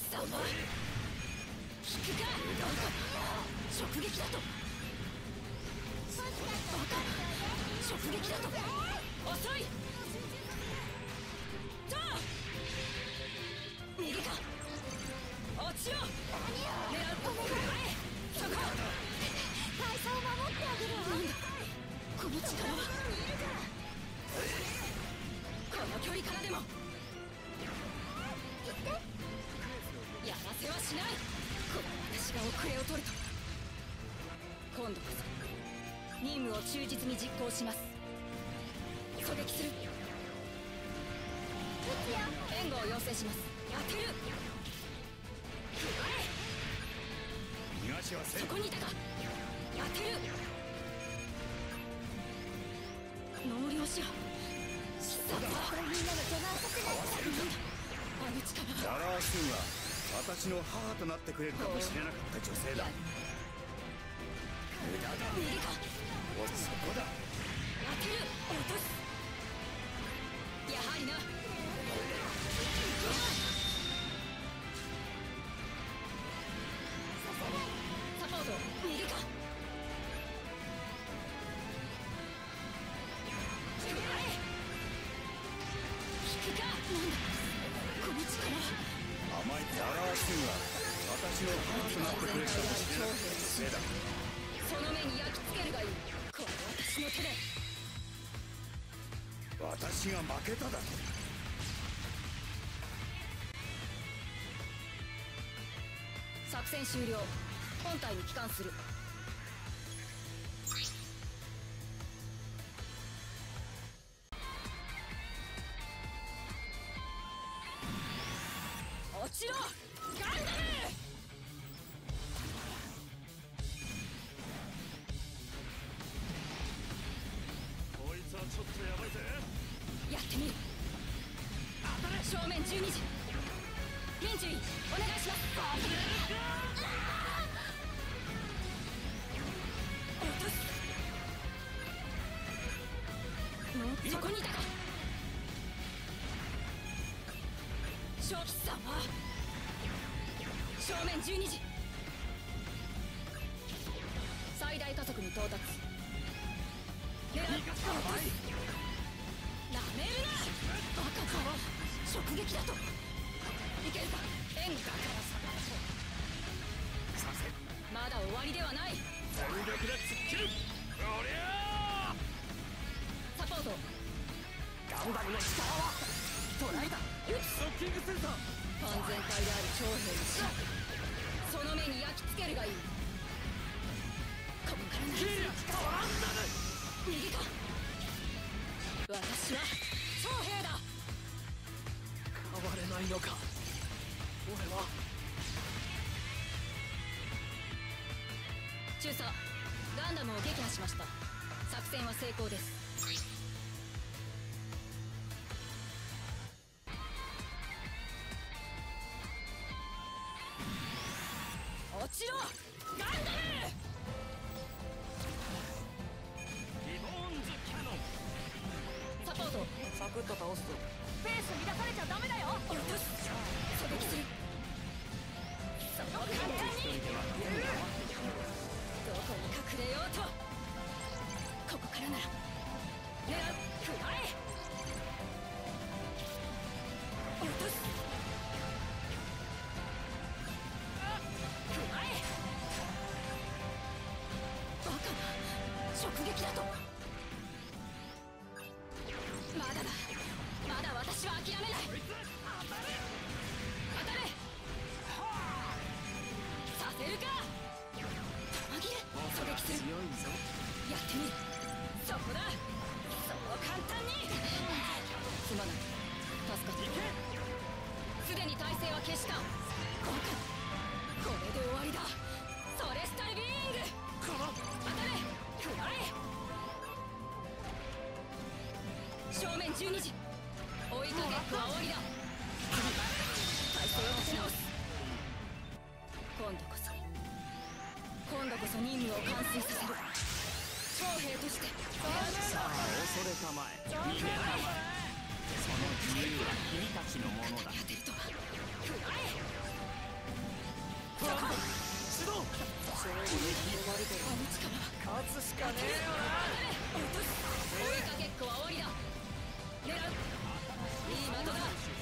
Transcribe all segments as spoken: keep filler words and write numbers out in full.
様引くか。直撃だと。バカ直撃だと。遅い。さあ右か。落ちろ。狙う。そこ。 大佐を守ってあげるわ。 なんだこの力は。この距離からでもやらせはしない。この私が遅れを取ると。今度こそ任務を忠実に実行します。狙撃する。援護を要請します。当てる。食らえ。 逃がしはせん。 そこにいたか。当てる。納涼しよう。貴様これみんなの邪魔をさせないから。 あの力は。 ララーシュンは私の母となってくれるかもしれなかった女性だ。無駄だ。 右か。 おそこだ。 当てる。落とす。やはりな。サポート右か。食らえ。引くか。なんだこの力は。 甘いララーシュンは私の母となってくれるかもしれなかった女性だ。 その目に焼き付けるがいい。この私の手で。 私が負けただと。 作戦終了。本体に帰還する。落ちろガンダム。 こいつはちょっとやばいぜ。 やってみる。当たれ。正面じゅうにじ。ミンチュイお願いします。落とす。そこにいたか。正気さんは正面じゅうにじ。最大加速に到達。狙う。なめるなバカか。直撃だと。いけるか。援護か。 させまだ終わりではない。 全力で突っ切る。おりゃサポート。 ガンダムの力は捉えた。 ストッキングセンサー。 完全体である長兵の死。その目に焼き付けるがいい。ここからならキリアガンダム。 右か。私は長兵だ。 変われないのか俺は。 中佐ガンダムを撃破しました。作戦は成功です。落ちろガンダム。 リボーンズキャノン。 サポート。 サクッと倒すぞ。ペース乱されちゃダメだよ。 落とす。狙撃する。その簡単にどこに隠れようと。ここからなら狙う。食らえ。落とす。食らえ。バカな直撃だと。まだだ。まだ私は諦めない。当たれ。させるか。玉切れ。狙撃する。 強いぞ。 やってみる。そこだ。そう簡単に。すまない。助かった。すでに体勢は消した。バカ。これで終わりだ。ソレスタルビーイング。当たれ。食らえ。正面じゅうにじ。追いかけっこは終わりだ。体勢を立て直す。今度こそ今度こそ任務を完遂させる。長兵として。 さあ恐れたまえ逃げたまえ。その自由は君たちのものだ。 勝てるとは。食らえ。 勝つしかねえよ落とす。追いかけっこは終わりだ。狙う。いい的だ。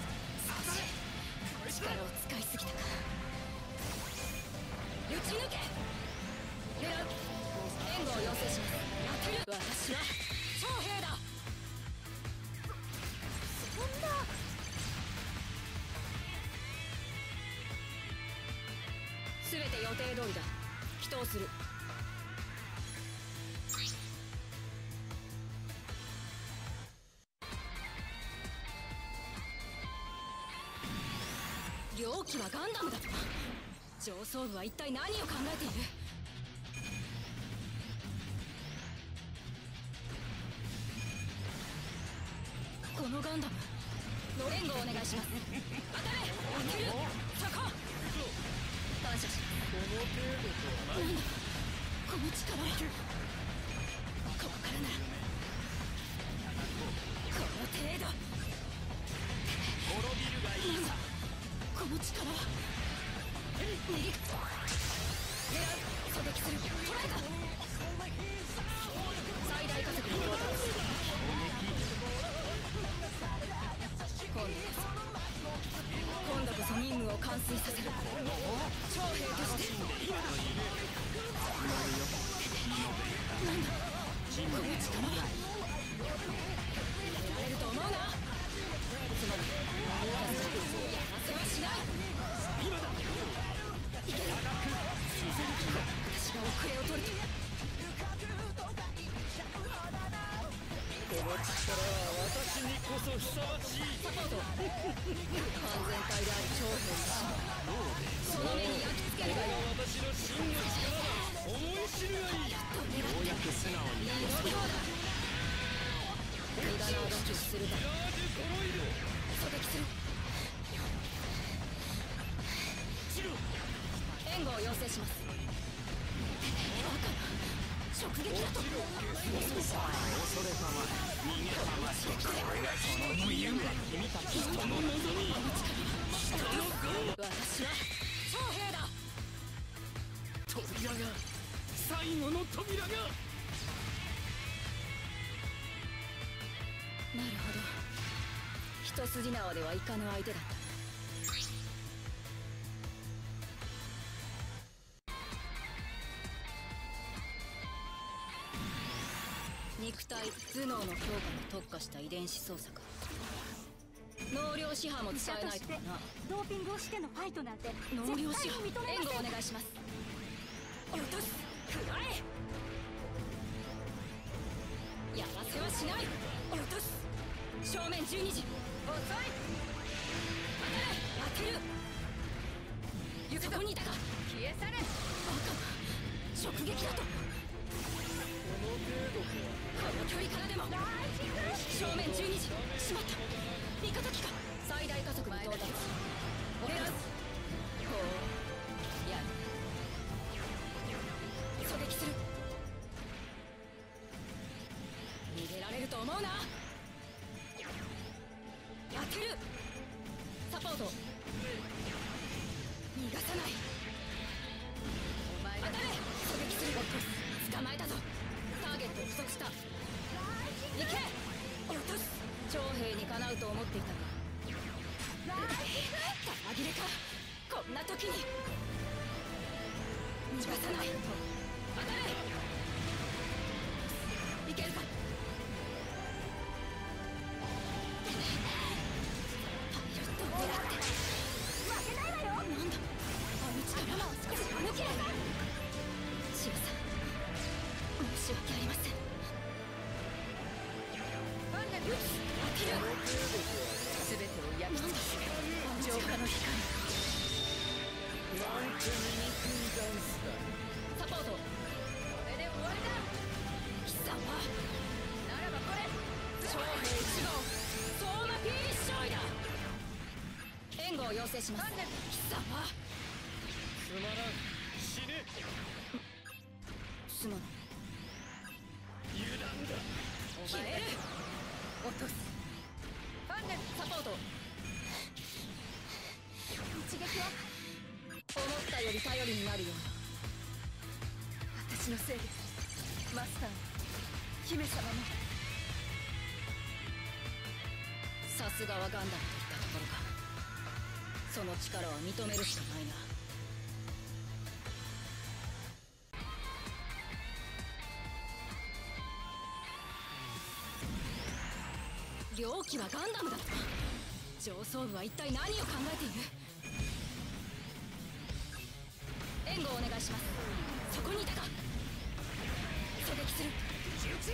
少し力を使いすぎたか。打ち抜け。狙う。援護を要請します。当てる。私は長兵だ。そんな。全て予定通りだ。祈祷する。両機はガンダムだと。上層部は一体何を考えている。このガンダムの援護をお願いします。当たれ。当てる。そこ。感謝します。なんだこの力は。ここからならこの程度。 滅びるがいいさ。 この力は。逃げ狙う。狙撃する。捉えた。最大加速に到達。今度こそ今度こそ任務を完遂させる。長兵としてなんだこの力は。やれると思うな。つまりやらせはしない。今だ。いける。私が遅れを取ると。 この力は私にこそふさわしい。 サポート。完全体である長兵の死その目に焼き付けるがいい。 私の真の力を思い知るがいい。 ようやく素直にいい度胸だ。無駄な動きをするだ。狙撃する。援護を要請します。バカな直撃だと。 恐れたまえ逃げたまえ。その夢君たち人の望み。 私は長兵だ。 扉が最後の扉が。 なるほど。一筋縄ではいかぬ相手だった。肉体頭脳の強化に特化した遺伝子操作か。納涼師派も使えないとかな。 ドーピングをしてのファイトなんて納涼師絶対に認派援護めません。 お願いします。落とす。食らえ。やらせはしない。落とす。正面じゅうにじ。遅い。当てる。当てる。そこにいたか。消え去れ。バカな直撃だと。この距離からでも。正面じゅうにじ。しまった。味方機か。最大加速に到達。狙う。こうやる。狙撃する。逃げられると思うな。当てる。サポート。逃がさない。お前当たれ。狙撃する。捕まえたぞ。ターゲット不足した。行け。落とす。長兵にかなうと思っていたが弾切れか。こんな時に逃がさない。当たれ。いけるか。パイロットを狙って負けないわよ。なんだあの力は。貫け。シロさん申し訳ありません。当てる。全てを焼き尽くす浄化の光。 なんて醜いダンスだ。 サポート。これで終わりだ。貴様ならばこれ長兵いち号相馬 P 勝利だ。援護を要請します。貴様つまらん。死ね。 すまない。 油断だ。 決める。落とす。ファンネルサポート。一撃は思ったより頼りになるような。私のせいでマスター姫様もさすがはガンダムといったところか。その力は認めるしかないな。両機はガンダムだった。上層部は一体何を考えている。援護をお願いします。そこにいたか。狙撃する。狙う。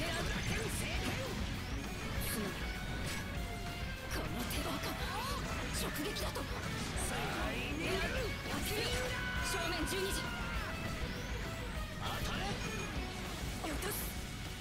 すまん。この手法か。直撃だと。狙う。正面じゅうにじ。当たれ。落とす。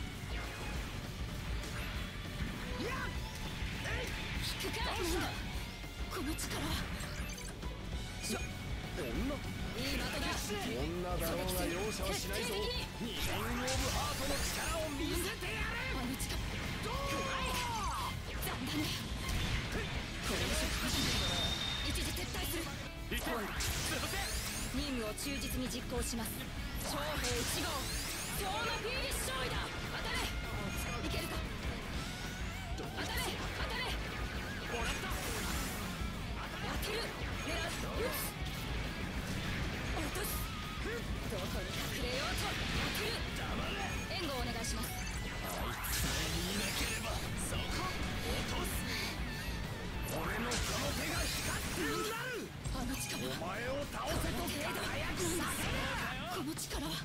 引くか。なんだこの力は。しょ女。いい的だ。 女だろうが容赦はしないぞ。二キングオブハートの力を見せてやれ。 あの力どう残だね。これ以上始める。一時撤退する。今度任務を忠実に実行します。将兵いち号今日のフィニッシュだ。当たれ。いけるか。当たれ当たれ。もらった。当てる。狙う。撃つ。落とす。どこに隠れようと当てる。援護をお願いします。 あいつさえ見なければそこ落とす。俺のこの手が光ってるんだ。 あの力はお前を倒せと輝くさせや。 この力は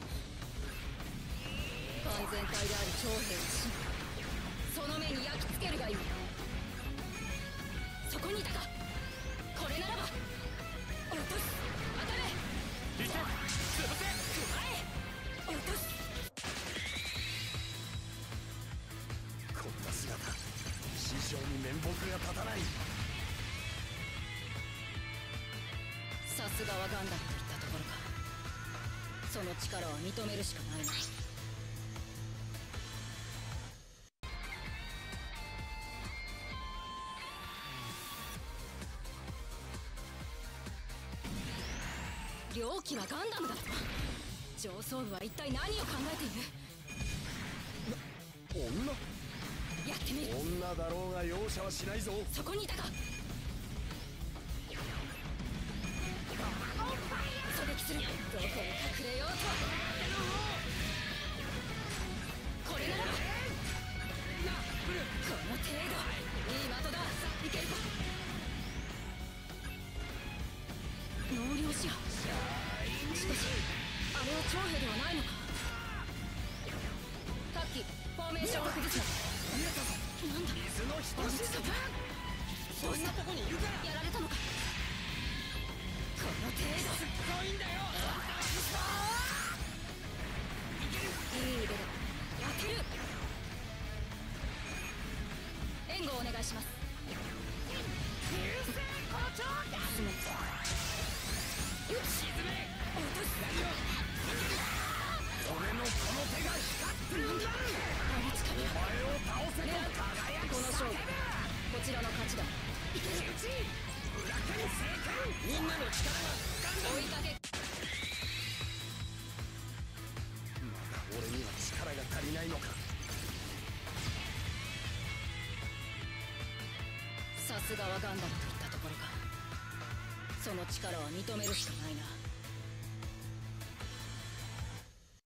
完全体である長兵の死。その目に焼き付けるがいい。そこにいたか。これならば落とす。当たれ。 いけ潰せ。 加え落とす。 こんな姿師匠に面目が立たない。 さすがはガンダムといったところか。その力は認めるしかないな。両機はガンダムだった。上層部は一体何を考えている。 女やってみる。 女だろうが容赦はしないぞ。 そこにいたか。狙撃する。どこに隠れようと。これならばこの程度。いい的だ。いけるか。納涼しや。しかしあれは長兵ではないのか。タッキーフォーメーションを崩すな。なんだ水の人あの力は。そんなとこにいるから。やられたのか。この程度。すっごいんだよ。いい腕だ。当てる。援護をお願いします。流星校長だ。すまん。沈め。落とす。 俺のこの手が光ってるんだ。 あの力お前を倒せと輝く。 この勝負こちらの勝ちだ。いける。 裏剣正解。みんなの力が追いかけ。 まだ俺には力が足りないのか。 さすがはガンダムといったところか。その力は認めるしかないな。